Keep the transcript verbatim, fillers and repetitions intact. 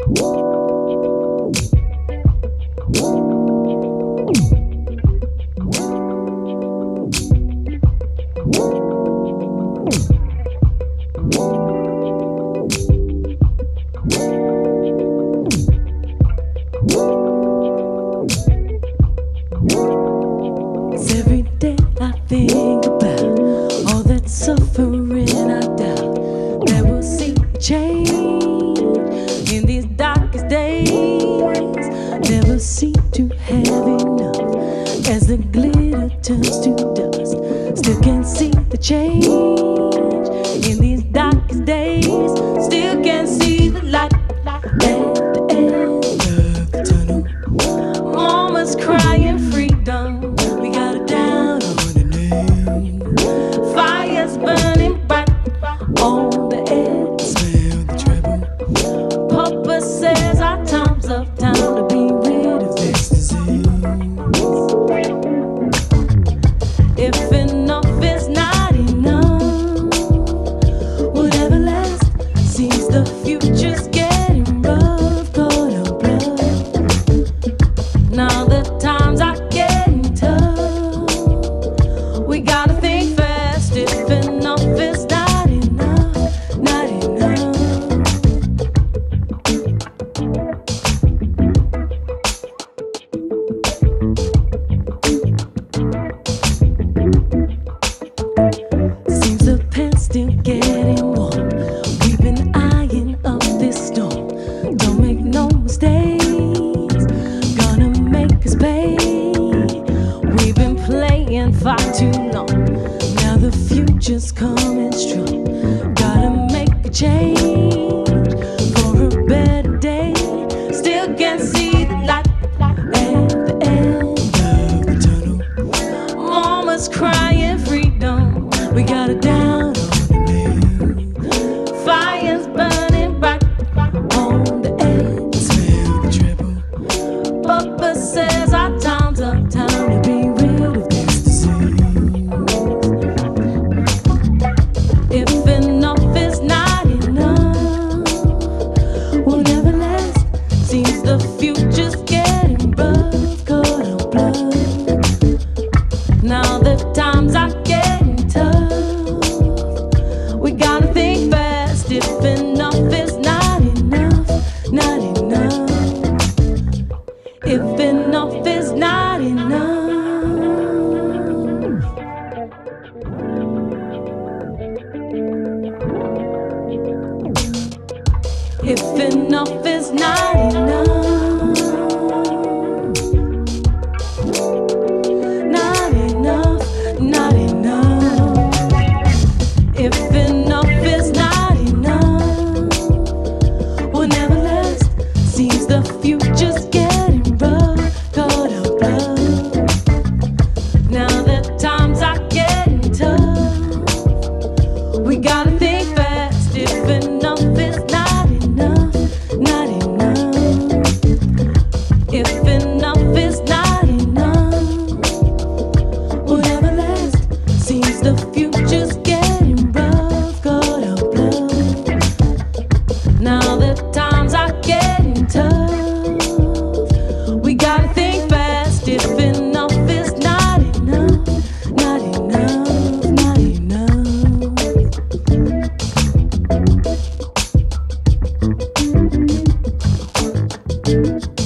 Every day I think about all that suffering. I doubt that we'll see change in these darkest days. Never seem to have enough as the glitter turns to dust. Still can't see the change in these darkest days. Still can't see the light at the end of the tunnel. Mama's crying freedom. We got it down on the name. Fire's burning bright on the edge. Smell the trouble. Papa says our time's up, time to be rid of this disease. If enough is not enough, whatever lasts seems the future's getting rough. Caught up blood. Now the times are getting tough. We gotta think fast. If enough is not enough, not enough. Seems the pen's still getting warm. We've been eyeing up this storm. Don't make no mistakes, gonna make us pay. We've been playing far too long. Now the future's coming strong. Gotta make a change for a better day. Still can't see the light at the end of the tunnel. Mama's crying freedom. We got it down on the name. Fire's burning bright on the edge. Smell the trouble. Papa says our time's up, time to be rid of this disease. If enough is not enough, whatever lasts seems the future's getting rough. Caught on blood. Now the times are getting tough. We gotta think fast. If enough is not enough, not enough. If enough is not enough. If enough is not enough, not enough, not enough. If enough is not enough, will never last. Seems the future's getting rough. Caught up blood. Now the times are getting tough. We gotta think fast. If enough is not enough, not enough. If enough is not enough, whatever lasts seems the future's getting rough. Caught up blood. Now the times are getting tough. We gotta think fast. If enough is not enough, not enough, not enough.